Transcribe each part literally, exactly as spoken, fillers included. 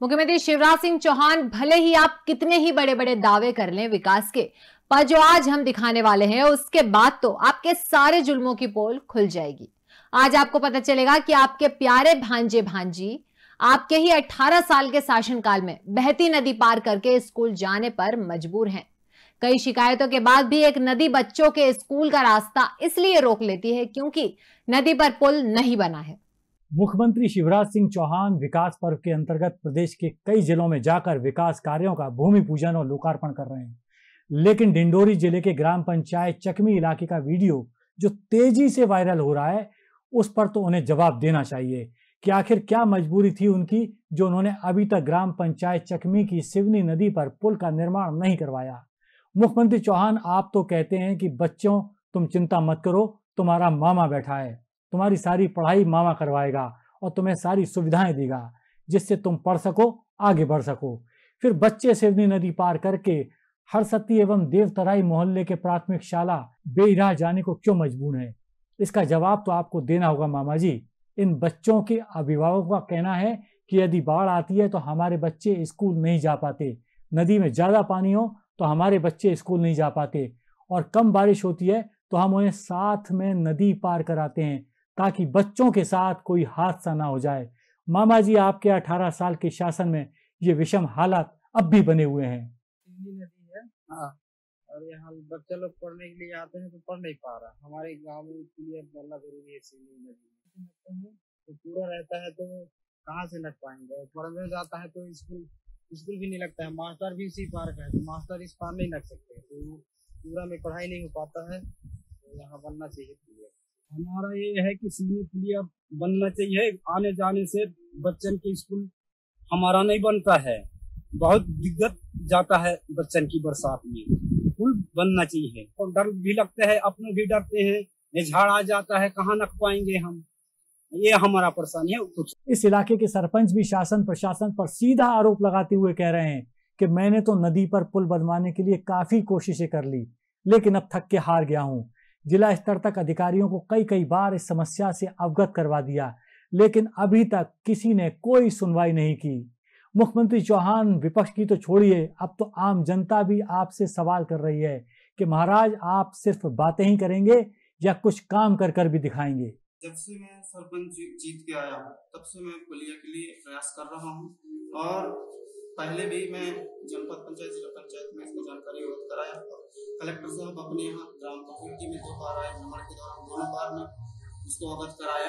मुख्यमंत्री शिवराज सिंह चौहान, भले ही आप कितने ही बड़े बड़े दावे कर लें विकास के, पर जो आज हम दिखाने वाले हैं उसके बाद तो आपके सारे जुल्मों की पोल खुल जाएगी। आज आपको पता चलेगा कि आपके प्यारे भांजे भांजी आपके ही अठारह साल के शासनकाल में बहती नदी पार करके स्कूल जाने पर मजबूर हैं। कई शिकायतों के बाद भी एक नदी बच्चों के स्कूल का रास्ता इसलिए रोक लेती है क्योंकि नदी पर पुल नहीं बना है। मुख्यमंत्री शिवराज सिंह चौहान विकास पर्व के अंतर्गत प्रदेश के कई जिलों में जाकर विकास कार्यों का भूमि पूजन और लोकार्पण कर रहे हैं, लेकिन डिंडोरी जिले के ग्राम पंचायत चकमी इलाके का वीडियो जो तेजी से वायरल हो रहा है, उस पर तो उन्हें जवाब देना चाहिए कि आखिर क्या मजबूरी थी उनकी जो उन्होंने अभी तक ग्राम पंचायत चकमी की सिवनी नदी पर पुल का निर्माण नहीं करवाया। मुख्यमंत्री चौहान, आप तो कहते हैं कि बच्चों तुम चिंता मत करो, तुम्हारा मामा बैठा है, तुम्हारी सारी पढ़ाई मामा करवाएगा और तुम्हें सारी सुविधाएं देगा जिससे तुम पढ़ सको, आगे बढ़ सको। फिर बच्चे सिवनी नदी पार करके हरसती एवं देवतराई मोहल्ले के प्राथमिक शाला बेइराह जाने को क्यों मजबूर है? इसका जवाब तो आपको देना होगा मामा जी। इन बच्चों के अभिभावकों का कहना है कि यदि बाढ़ आती है तो हमारे बच्चे स्कूल नहीं जा पाते, नदी में ज्यादा पानी हो तो हमारे बच्चे स्कूल नहीं जा पाते, और कम बारिश होती है तो हम उन्हें साथ में नदी पार कराते हैं ताकि बच्चों के साथ कोई हादसा ना हो जाए। मामा जी, आपके अठारह साल के शासन में ये विषम हालात अब भी बने हुए हैं। नदी है हाँ, और यहाँ बच्चे लोग पढ़ने के लिए आते हैं तो पढ़ नहीं पा रहा। हमारे गांव में क्लियर बनना जरूरी है। सिवनी नदी तो पूरा रहता है तो कहाँ से लग पाएंगे? पढ़ने जाता है तो स्कूल स्कूल भी नहीं लगता है, मास्टर भी उसी पार का है तो मास्टर इस पार नहीं लग सकते, तो पूरा में पढ़ाई नहीं हो पाता है। तो यहाँ बनना चाहिए पुलिया। हमारा ये है कि सिवनी पुलिया बनना चाहिए। आने जाने से बच्चन के स्कूल हमारा नहीं बनता है, बहुत दिक्कत जाता है बच्चन की बरसात में। पुल बनना चाहिए और डर भी लगता है, अपने भी डरते हैं, ये झाड़ आ जाता है, कहाँ नक पाएंगे हम, ये हमारा परेशानी है। कुछ इस इलाके के सरपंच भी शासन प्रशासन पर सीधा आरोप लगाते हुए कह रहे हैं कि मैंने तो नदी पर पुल बनवाने के लिए काफी कोशिशें कर ली, लेकिन अब थक के हार गया हूँ। जिला स्तर तक अधिकारियों को कई कई बार इस समस्या से अवगत करवा दिया, लेकिन अभी तक किसी ने कोई सुनवाई नहीं की। मुख्यमंत्री चौहान, विपक्ष की तो छोड़िए, अब तो आम जनता भी आपसे सवाल कर रही है कि महाराज आप सिर्फ बातें ही करेंगे या कुछ काम कर कर भी दिखाएंगे। जब से मैं सरपंच जीत के आया हूँ तब से मैं पुलिया के लिए प्रयास कर रहा हूँ, और पहले भी मैं जनपद पंचायत जिला पंचायत में इसका जानकारी अवगत कराया। कलेक्टर साहब अपने यहाँ ग्राम पंचायत में दो बार आए, भ्रमण के दौरान दोनों बार में उसको अवगत कराया,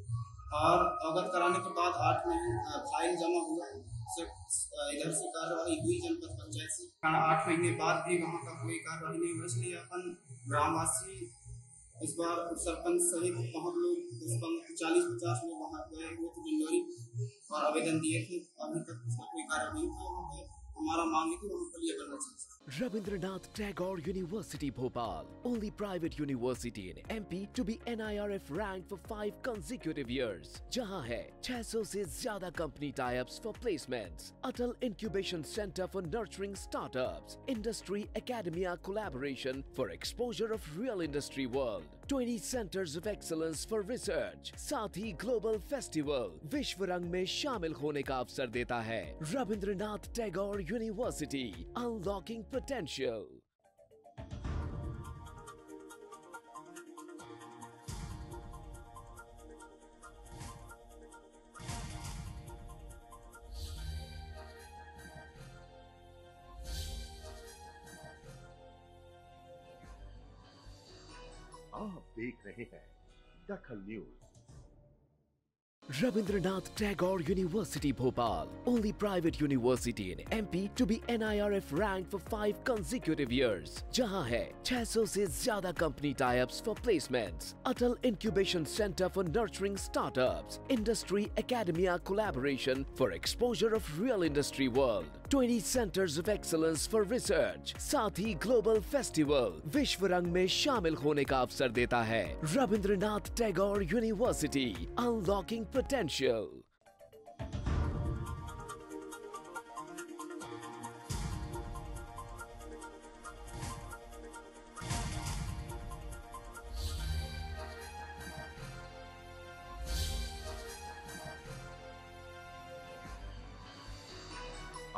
और अवगत कराने के बाद आठ महीने फाइल जमा हुआ, इधर से कार्रवाई हुई जनपद पंचायत से, आठ महीने बाद भी वहाँ का कोई कार्रवाई नहीं हुई। इसलिए अपन ग्रामवासी इस बार सरपंच सहित बहुत लोग चालीस पचास लोग वहाँ गए हुए थे डिंडोरी और आवेदन दिए थे, अभी तक उसका कोई कार्य नहीं किया। वहाँ पे हमारा मांग है कि वहाँ पुलिया बनना चाहिए। Rabindranath Tagore University Bhopal, only private university in M P to be N I R F ranked for five consecutive years, जहां है छह सौ से ज्यादा company tie-ups for placements, Atal Incubation Center for nurturing startups, Industry Academia collaboration for exposure of real industry world, twenty centers of excellence for research, साथ ही global festival विश्व रंग में शामिल होने का अवसर देता है। Rabindranath Tagore university, unlocking potential. आप देख रहे हैं Dakhal news. Rabindranath Tagore University Bhopal, only private university in M P to be N I R F ranked for five consecutive years, जहां है छह सौ से ज्यादा company tie-ups for placements, Atal Incubation Center for nurturing startups, Industry Academia collaboration for exposure of real industry world, twenty centers of excellence for research, साथ ही global festival विश्व रंग में शामिल होने का अवसर देता है। Rabindranath Tagore university, unlocking potential.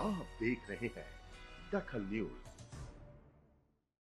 आप देख रहे हैं दखल न्यूज।